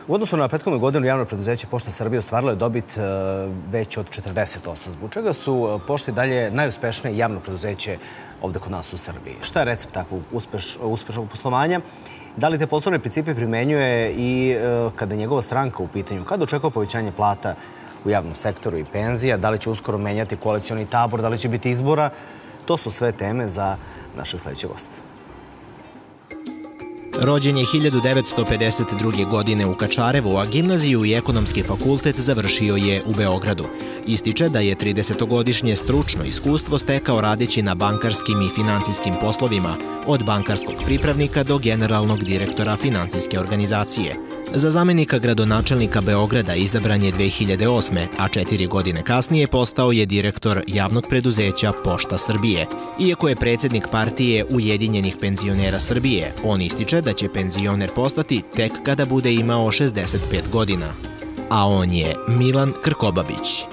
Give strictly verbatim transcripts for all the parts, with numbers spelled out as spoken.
U odnosu na prethodnu godinu javno preduzeće Pošta Srbije ostvarilo je dobit već od četrdeset posto. Zbog čega su pošte dalje najuspešnije javno preduzeće ovde kod nas u Srbiji? Šta je recept takvog uspešnog poslovanja? Da li te poslovne principe primenjuje i kada je njegova stranka u pitanju? Kada očekuje povećanje plata u javnom sektoru i penzija? Da li će uskoro menjati koalicioni tabor? Da li će biti izbora? To su sve teme za našeg sledećeg gosta. Rođen je hiljadu devetsto pedeset druge. godine u Kačarevu, a gimnaziju i ekonomski fakultet završio je u Beogradu. Ističe da je tridesetogodišnje stručno iskustvo stekao radeći na bankarskim i financijskim poslovima, od bankarskog pripravnika do generalnog direktora financijske organizacije. Za zamenika gradonačelnika Beograda izabran je dve hiljade osme. a četiri godine kasnije postao je direktor javnog preduzeća Pošta Srbije. Iako je predsjednik partije Ujedinjenih penzionera Srbije, on ističe da će penzioner postati tek kada bude imao šezdeset pet godina. A on je Milan Krkobabić.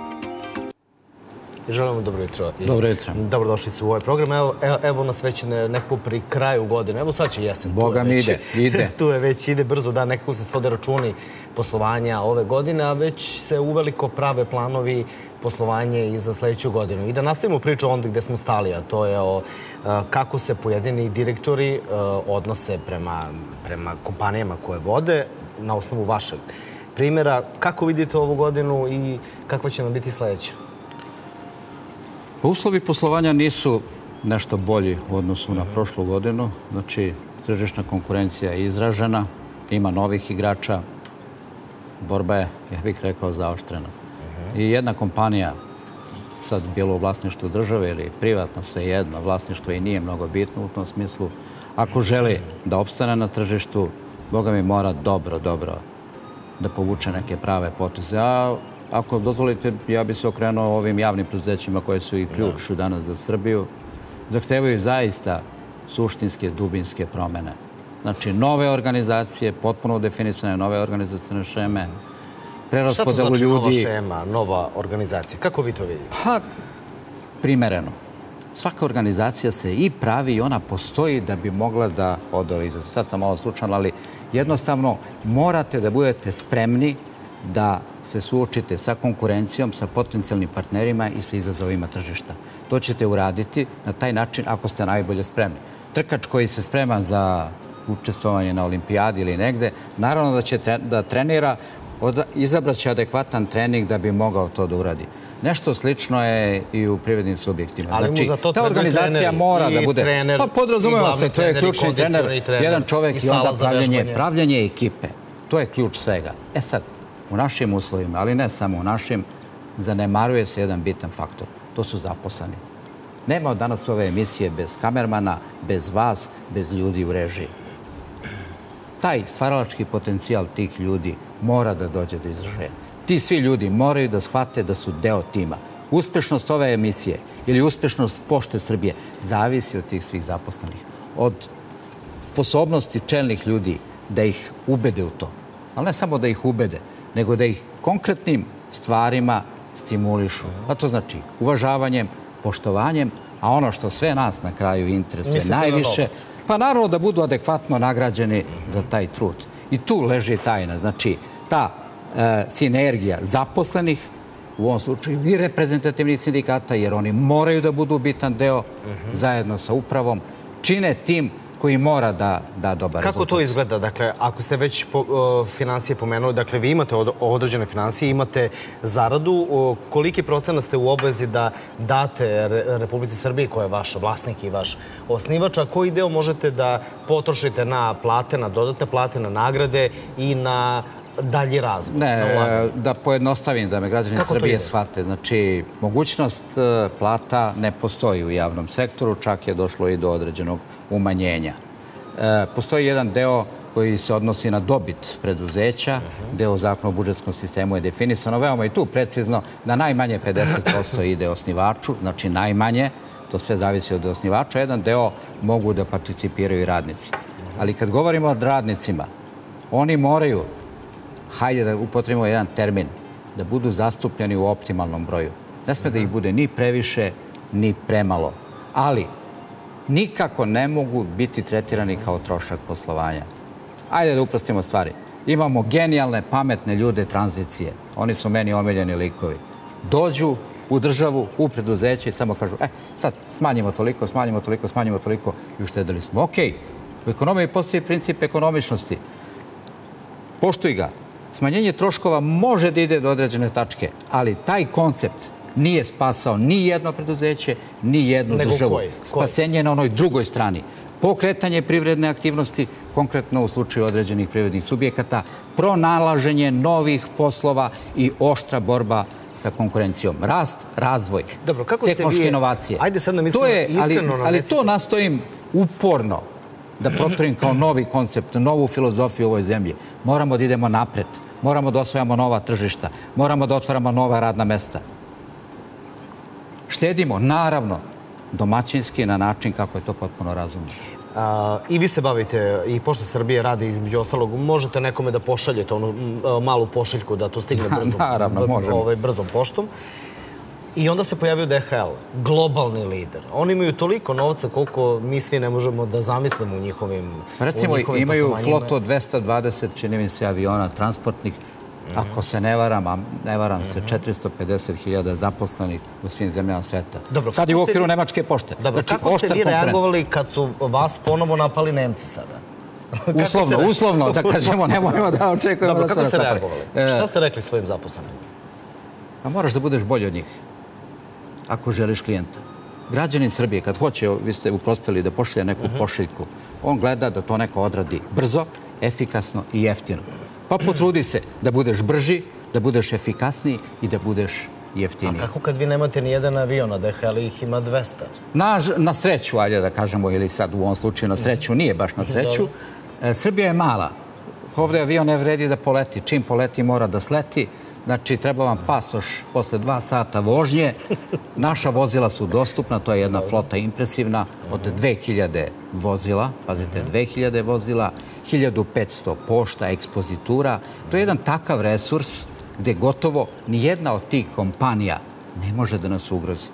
Želimo dobro jutro. Dobro jutro. Dobrodošlicu u ovaj program. Evo, evo nas već nekako pri kraju godine. Evo sad će jesen. Boga mi ide. Ide. Tu je već, ide brzo, da, nekako se svode računi poslovanja ove godine, a već se uveliko prave planovi poslovanje i za sledeću godinu. I da nastavimo priču onda gde smo stali, a to je o kako se pojedini direktori odnose prema, prema kompanijama koje vode na osnovu vašeg primjera. Kako vidite ovu godinu i kakva će nam biti sledeća? Pa uslovi poslovanja nisu nešto bolji u odnosu na prošlu godinu. Znači, tržišna konkurencija je izražena, ima novih igrača, borba je, ja bih rekao, zaoštrena. I jedna kompanija, sad bilo u vlasništvu države ili privatno, svejedno, vlasništvo i nije mnogo bitno u tom smislu. Ako želi da opstane na tržištu, Boga mi mora dobro, dobro da povuče neke prave poteze. A ako dozvolite, ja bi se okrenuo ovim javnim preduzećima koje su i ključ danas za Srbiju. Zahtevaju zaista suštinske, dubinske promene. Znači, nove organizacije, potpuno definisane nove organizacijne šeme, preraspodelu ljudi. Šta to znači nova šema, nova organizacija? Kako vi to vidite? Pa, primereno. Svaka organizacija se i pravi i ona postoji da bi mogla da odoli. Sad sam ovo slučajno, ali jednostavno morate da budete spremni da se suočite sa konkurencijom, sa potencijalnim partnerima i sa izazovima tržišta. To ćete uraditi na taj način ako ste najbolje spremni. Trkač koji se sprema za učestvovanje na olimpijadi ili negde, naravno da će da trenira, izabraće adekvatan trening da bi mogao to da uradi. Nešto slično je i u privrednim subjektima. Znači, ta organizacija mora da bude... Pa podrazumeva se, to je ključni trener, jedan čovek i onda pravljanje ekipe. To je ključ svega. E sad, u našim uslovima, ali ne samo u našim, zanemaruje se jedan bitan faktor. To su zaposleni. Nema od danas ove emisije bez kamermana, bez vas, bez ljudi u režiji. Taj stvaralački potencijal tih ljudi mora da dođe do izražaja. Ti svi ljudi moraju da shvate da su deo tima. Uspešnost ove emisije ili uspešnost Pošte Srbije zavisi od tih svih zaposlenih. Od sposobnosti čelnih ljudi da ih ubede u to. Ali ne samo da ih ubede, nego da ih konkretnim stvarima stimulišu. A to znači uvažavanjem, poštovanjem, a ono što sve nas na kraju interesuje najviše, pa naravno da budu adekvatno nagrađeni za taj trud. I tu leži tajna. Znači, ta sinergija zaposlenih, u ovom slučaju i reprezentativnih sindikata, jer oni moraju da budu bitan deo zajedno sa upravom, čine tim koji mora da da dobar rezultat. Kako to izgleda? Dakle, ako ste već finansije pomenuli, dakle, vi imate određene finansije, imate zaradu, koliki procenat ste u obvezi da date Republici Srbiji, koja je vaš vlasnik i vaš osnivač, a koji deo možete da potrošite na plate, na dodatne plate, na nagrade i na dalji razvoj? Ne, da pojednostavim, da me građani Srbije shvate. Znači, mogućnost plata ne postoji u javnom sektoru, čak je došlo i do određenog umanjenja. Postoji jedan deo koji se odnosi na dobit preduzeća, deo zakona o budžetskom sistemu je definisano veoma i tu precizno da najmanje pedeset posto ide osnivaču, znači najmanje, to sve zavisi od osnivača, jedan deo mogu da participiraju i radnici. Ali kad govorimo o radnicima, oni moraju, hajde da upotrebimo jedan termin, da budu zastupljeni u optimalnom broju. Ne sme da ih bude ni previše, ni premalo. Ali nikako ne mogu biti tretirani kao trošak poslovanja. Ajde da uprostimo stvari. imamo genijalne, pametne ljude tranzicije. Oni su meni omiljeni likovi. Dođu u državu, u preduzeće i samo kažu, e, sad smanjimo toliko, smanjimo toliko, smanjimo toliko i uštedili smo. Okej, u ekonomiji postoji princip ekonomičnosti. Poštuj ga. Smanjenje troškova može da ide do određene tačke, ali taj koncept nije spasao ni jedno preduzeće, ni jednu državu. Spasenje je na onoj drugoj strani. Pokretanje privredne aktivnosti, konkretno u slučaju određenih privrednih subjekata, pronalaženje novih poslova i oštra borba sa konkurencijom. Rast, razvoj, tehnološke inovacije. Ajde sad nam iskreno nam Ali to nastojim uporno da protorim kao novi koncept, novu filozofiju u ovoj zemlji. Moramo da idemo napred, moramo da osvajamo nova tržišta, moramo da otvaramo nova radna mesta. Štedimo, naravno, domaćinski na način kako je to potpuno razumno. I vi se bavite, i Pošta Srbije radi između ostalog, možete nekome da pošaljete onu malu pošiljku da to stigne brzom poštom. I onda se pojavio D H L, globalni lider. Oni imaju toliko novca koliko mi svi ne možemo da zamislimo u njihovim poslovanjima. Recimo, imaju flotu od dvesta dvadeset, čini mi se, aviona, transportnih. Ako se ne varam, a ne varam se, četiristo pedeset hiljada zaposlenih u svim zemljama sveta. Sad je u okviru Nemačke pošte. Dobro, kako ste vi reagovali kad su vas ponovo napali Nemci sada? Uslovno, uslovno, da kažemo, nemojmo da očekujemo da se nas napali. Dobro, kako ste reagovali? Šta ste rekli svojim zaposlenima? A moraš da budeš bolji od njih, ako želiš klijenta. Građanin Srbije, kad hoće, vi ste uprostili da pošalje neku pošiljku, on gleda da to neko odradi brzo, efikasno i jeftino. Pa potrudi se da budeš brži, da budeš efikasniji i da budeš jeftiniji. A kako kad vi nemate ni jedan avion, a D H L ih ima dvesta? Na sreću, ajde da kažemo, ili sad u ovom slučaju na sreću, nije baš na sreću. Srbija je mala. Ovdje avion ne vredi da poleti. Čim poleti mora da sleti. Znači, treba vam pasoš posle dva sata vožnje. Naša vozila su dostupna, to je jedna flota impresivna, od dve hiljade vozila, pazite, dve hiljade vozila, hiljadu petsto pošta, ekspozitura. To je jedan takav resurs gde gotovo nijedna od tih kompanija ne može da nas ugrozi.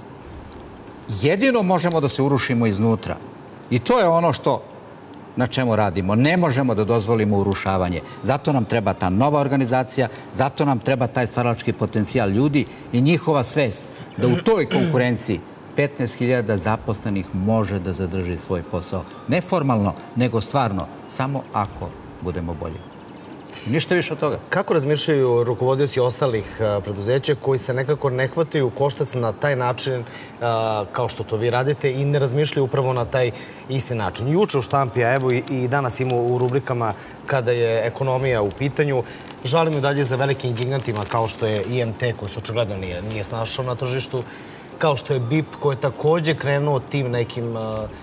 Jedino možemo da se urušimo iznutra. I to je ono što na čemu radimo. Ne možemo da dozvolimo urušavanje. Zato nam treba ta nova organizacija, zato nam treba taj stvaralački potencijal ljudi i njihova svest da u toj konkurenciji petnaest hiljada zaposlenih može da zadrži svoj posao. Ne formalno, nego stvarno, samo ako budemo bolji. Ništa više od toga. Kako razmišljaju rukovodioci ostalih preduzeća koji se nekako ne hvataju koštac na taj način kao što to vi radite i ne razmišljaju upravo na taj isti način? Juče u štampi, a evo i danas imamo u rubrikama kada je ekonomija u pitanju, žalimo dalje za velikim gigantima kao što je I M T koji se očigledno nije snašao na tržištu, kao što je B I P koji je također krenuo tim nekim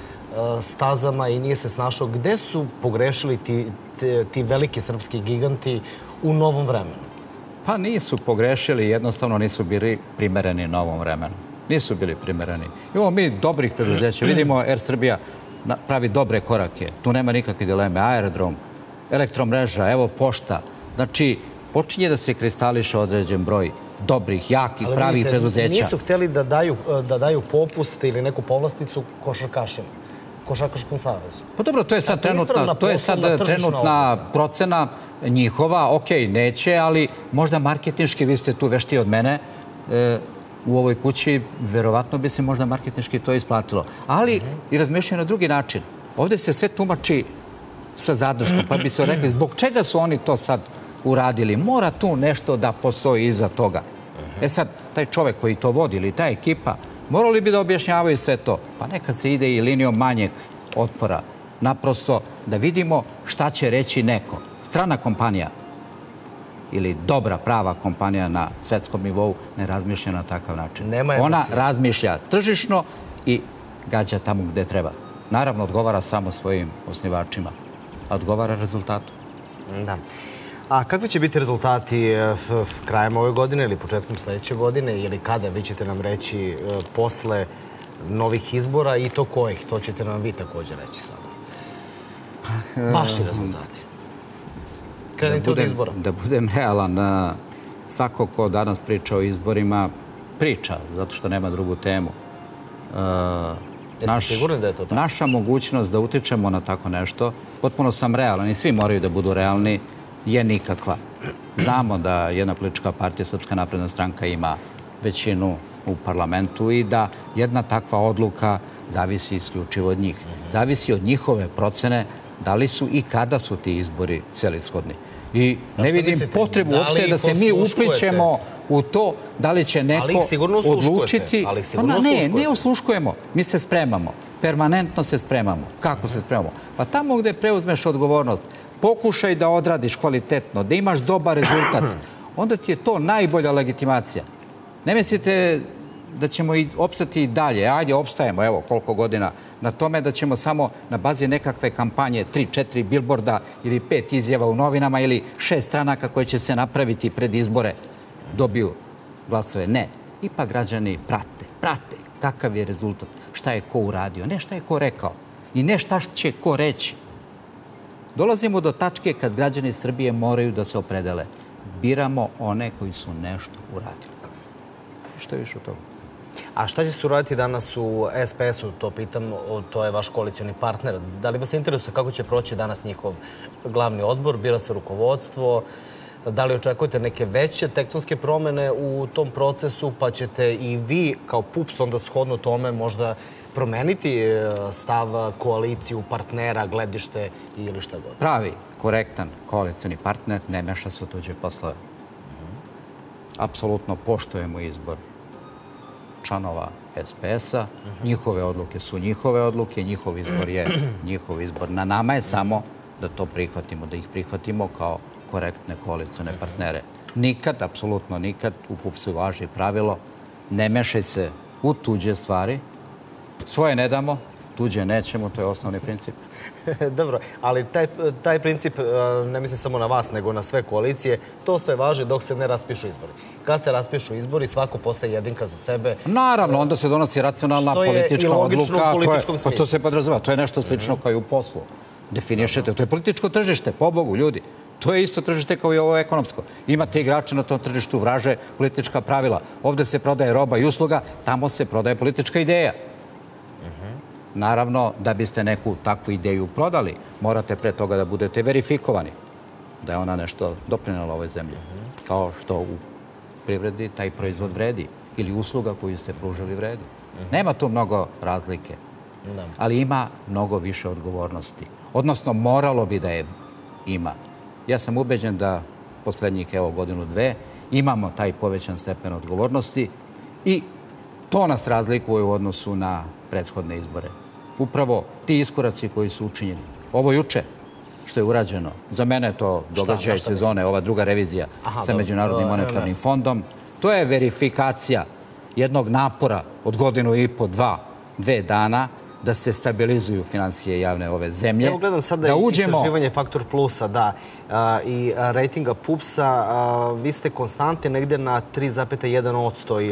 stazama i nije se snašao. Gde su pogrešili ti veliki srpski giganti u novom vremenu? Pa nisu pogrešili, jednostavno nisu bili primereni novom vremenu. Nisu bili primereni. Imamo mi dobrih preduzeća. Vidimo, Air Srbija pravi dobre korake. Tu nema nikakve dileme. Aerodrom, elektromreža, evo pošta. Znači, počinje da se kristališe određen broj dobrih, jakih, pravih preduzeća. Ali nisu hteli da daju popust ili neku povlasticu košarkašima, Košarkaškom savezu. Pa dobro, to je sad trenutna procena njihova. Okej, neće, ali možda marketinški, vi ste tu veštiji od mene, u ovoj kući, verovatno bi se možda marketinški to isplatilo. Ali i razmišljaju na drugi način. Ovdje se sve tumači sa zadrškom, pa bi se rekli zbog čega su oni to sad uradili. Mora tu nešto da postoji iza toga. E sad, taj čovek koji to vodi ili ta ekipa, morali bi da objašnjavaju sve to. Pa nekad se ide i linijom manjeg otpora. Naprosto da vidimo šta će reći neko. Strana kompanija ili dobra, prava kompanija na svetskom nivou ne razmišlja na takav način. Ona razmišlja tržišno i gađa tamo gde treba. Naravno, odgovara samo svojim osnivačima, a odgovara rezultatu. Da. A kakvi će biti rezultati krajem ove godine ili početkom sljedeće godine ili kada, vi ćete nam reći posle novih izbora i to kojih? To ćete nam vi također reći sada. Vaši rezultati. Krenite od izbora. Da budem realan, svako ko danas priča o izborima, priča, zato što nema drugu temu. Jeste sigurni da je to tako? Naša mogućnost da utičemo na tako nešto, potpuno sam realan i svi moraju da budu realni, je nikakva. Znamo da jedna politička partija, Srpska napredna stranka, ima većinu u parlamentu i da jedna takva odluka zavisi isključivo od njih. Zavisi od njihove procene da li su i kada su ti izbori celishodni. I ne vidim potrebu uopšte da se mi uplićemo u to da li će neko odlučiti. Ne, ne osluškujemo. Mi se spremamo. Permanentno se spremamo. Kako se spremamo? Pa tamo gde preuzmeš odgovornost, pokušaj da odradiš kvalitetno, da imaš dobar rezultat, onda ti je to najbolja legitimacija. Ne mislite da ćemo i opstati i dalje. Ajde, opstajemo, evo, koliko godina na tome da ćemo samo na bazi nekakve kampanje, tri, četiri bilborda ili pet izjava u novinama ili šest stranaka koje će se napraviti pred izbore dobiju glasove. Ne. Ipak građani prate, prate kakav je rezultat, šta je ko uradio, ne šta je ko rekao i ne šta će ko reći. Dolazimo do tačke kad građani Srbije moraju da se opredele. Biramo one koji su nešto uradili. Što je više od toga? A šta će se uraditi danas u S P S-u, to pitam, to je vaš koalicioni partner. Da li vas interesuje kako će proći danas njihov glavni odbor, bira se rukovodstvo, da li očekujete neke veće tektonske promene u tom procesu, pa ćete i vi kao P U P S onda shodno tome možda promeniti stav, koaliciju, partnera, gledište ili šta god? Pravi, korektan koalicioni partner ne meša se u tuđe poslove. Apsolutno poštujemo izbor članova S P S-a. Njihove odluke su njihove odluke, njihov izbor je njihov izbor. Na nama je samo da to prihvatimo, da ih prihvatimo kao korektne koalicione partnere. Nikad, apsolutno nikad, u P U P S-u važi pravilo, ne mešaj se u tuđe stvari, svoje ne damo, tuđe nećemo, to je osnovni princip. Dobro, ali taj, taj princip, ne mislim samo na vas, nego na sve koalicije, to sve važi dok se ne raspišu izbori. Kad se raspišu izbori, svako postaje jedinka za sebe. Naravno, onda se donosi racionalna politička odluka. To, to se podrazumeva, to je nešto slično kao i u poslu. Definišete, to je političko tržište, pobogu, ljudi. To je isto tržište kao i ovo ekonomsko. Imate igrače na tom tržištu, vraže politička pravila. Ovde se prodaje roba i usluga, tamo se prodaje politička ideja. Naravno, da biste neku takvu ideju prodali, morate pre toga da budete verifikovani da je ona nešto doprinela ovoj zemlji. Kao što u privredi taj proizvod vredi ili usluga koju ste pružili vredi. Nema tu mnogo razlike, ali ima mnogo više odgovornosti. Odnosno, moralo bi da je ima. Ja sam ubeđen da poslednjih, evo, godinu, dve, imamo taj povećan stepen odgovornosti i to nas razlikuje u odnosu na prethodne izbore. Upravo ti iskoraci koji su učinjeni. Ovo juče što je urađeno, za mene je to događaj sezone, ova druga revizija sa Međunarodnim monetarnim fondom. To je verifikacija jednog napora od godinu i po, dva, dve dana da se stabilizuju financije javne ove zemlje. Evo gledam sada i istraživanje Faktor Plusa, da, i rejtinga P U P S-a. Vi ste konstantni negde na tri zarez jedan posto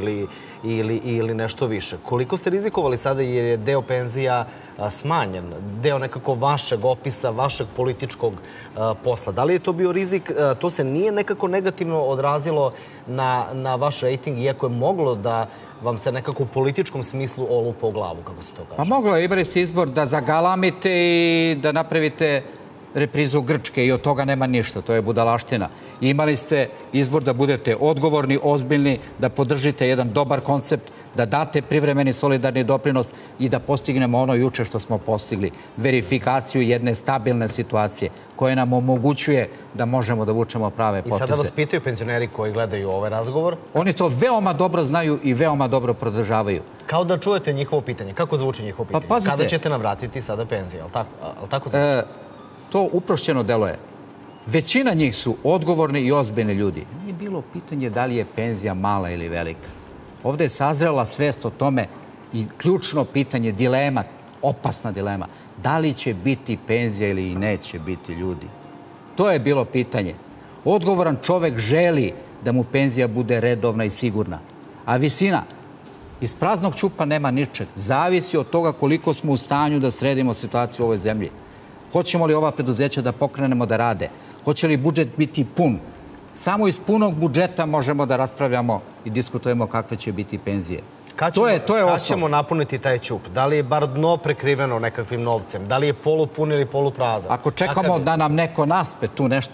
ili nešto više. Koliko ste rizikovali sada jer je deo penzija smanjen, deo nekako vašeg opisa, vašeg političkog posla? Da li je to bio rizik? To se nije nekako negativno odrazilo na vaš rejting, iako je moglo da vam se nekako u političkom smislu olupa u glavu, kako se to kaže? Pa moglo je, imali ste izbor da zagalamite i da napravite reprizu Grčke i od toga nema ništa, to je budalaština. Imali ste izbor da budete odgovorni, ozbiljni, da podržite jedan dobar koncept, da date privremeni solidarni doprinos i da postignemo ono juče što smo postigli. Verifikaciju jedne stabilne situacije koja nam omogućuje da možemo da vučemo prave poteze. I sada vas pitaju penzioneri koji gledaju ovaj razgovor? Oni to veoma dobro znaju i veoma dobro podržavaju. Kao da čujete njihovo pitanje. Kako zvuči njihovo pitanje? Pa pazite. Kada ćete nam vratiti sada penzije? Ali tako zvuči? To uprošćeno deluje. Većina njih su odgovorni i ozbiljni ljudi. Nije bilo pitanje da li je penzija mala ili velika. Ovde je sazrela svest o tome i ključno pitanje, dilema, opasna dilema. Da li će biti penzija ili neće biti, ljudi? To je bilo pitanje. Odgovoran čovek želi da mu penzija bude redovna i sigurna. A visina, iz praznog čupa nema ničeg. Zavisi od toga koliko smo u stanju da sredimo situaciju u ovoj zemlji. Hoćemo li ova preduzeća da pokrenemo da rade? Hoće li budžet biti pun? Samo iz punog budžeta možemo da raspravljamo i diskutujemo kakve će biti penzije. Kad ćemo napuniti taj ćup? Da li je bar dno prekriveno nekakvim novcem? Da li je polupun ili poluprazan? Ako čekamo da nam neko naspe tu nešto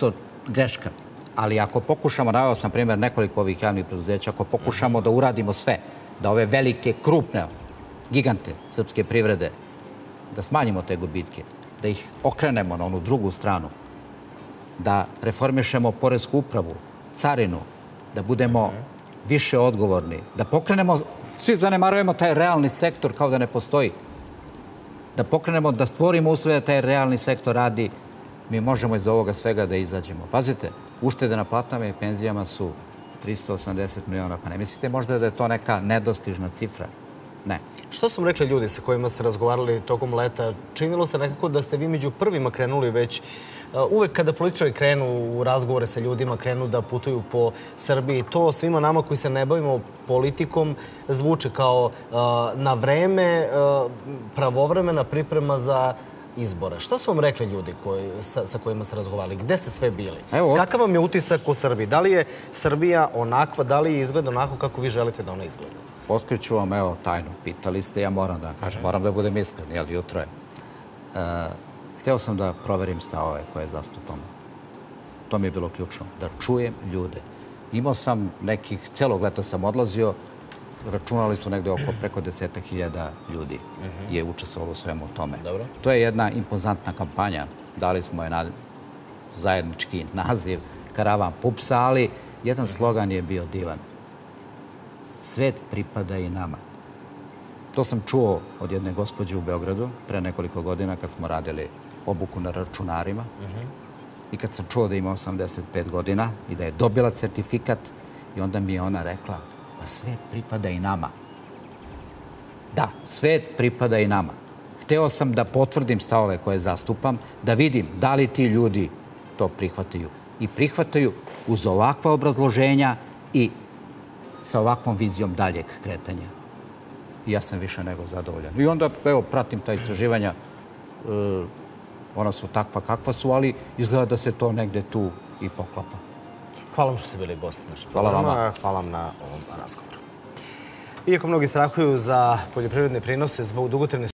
greška. Ali ako pokušamo, naveo sam primjer nekoliko ovih javnih preduzeća, ako pokušamo da uradimo sve, da ove velike, krupne, gigante srpske privrede, da smanjimo te gubitke, da ih okrenemo na onu drugu stranu, da reformišemo poresku upravu, carinu, da budemo više odgovorni, da pokrenemo, svi zanemarujemo taj realni sektor kao da ne postoji, da pokrenemo, da stvorimo uslove da taj realni sektor radi, mi možemo iz ovoga svega da izađemo. Pazite, uštede na platama i penzijama su tristo osamdeset miliona, pa ne mislite možda da je to neka nedostižna cifra? Ne. Što su vam rekli ljudi sa kojima ste razgovarali tokom leta? Činilo se nekako da ste vi među prvima krenuli već. Uvek kada političari krenu u razgovore sa ljudima, krenu da putuju po Srbiji, to svima nama koji se ne bavimo politikom zvuče kao na vreme, pravovremena priprema za izbore. Što su vam rekli ljudi sa kojima ste razgovarali? Gde ste sve bili? Kakav vam je utisak o Srbiji? Da li je Srbija onakva, da li izgleda onako kako vi želite da ona izgleda? Otkriću vam, evo, tajnu. Pitali ste, ja moram da kažem, moram da budem iskren, jel, jutro je. Hteo sam da proverim stavove koje zastupam. To mi je bilo ključno, da čujem ljude. Imao sam nekih, celog leta sam odlazio, računali su negde oko preko desetak hiljada ljudi je učestvovalo u svemu tome. To je jedna impozantna kampanja. Dali smo je na zajednički naziv Karavan Pupsa, ali jedan slogan je bio divan. Svet pripada i nama. To sam čuo od jedne gospođe u Beogradu pre nekoliko godina kad smo radili obuku na računarima i kad sam čuo da ima osamdeset pet godina i da je dobila certifikat i onda mi je ona rekla pa svet pripada i nama. Da, svet pripada i nama. Hteo sam da potvrdim stavove koje zastupam, da vidim da li ti ljudi to prihvataju. I prihvataju uz ovakva obrazloženja i sa ovakvom vizijom daljeg kretanja. I ja sam više nego zadovoljan. I onda, evo, pratim ta istraživanja. Ona su takva kakva su, ali izgleda da se to negde tu i poklapa. Hvala vam što ste bili gosti našeg programa. Hvala vama. Hvala vam na ovom razgovoru. Iako mnogi strahuju za poljoprivredne prinose zbog dugotrajne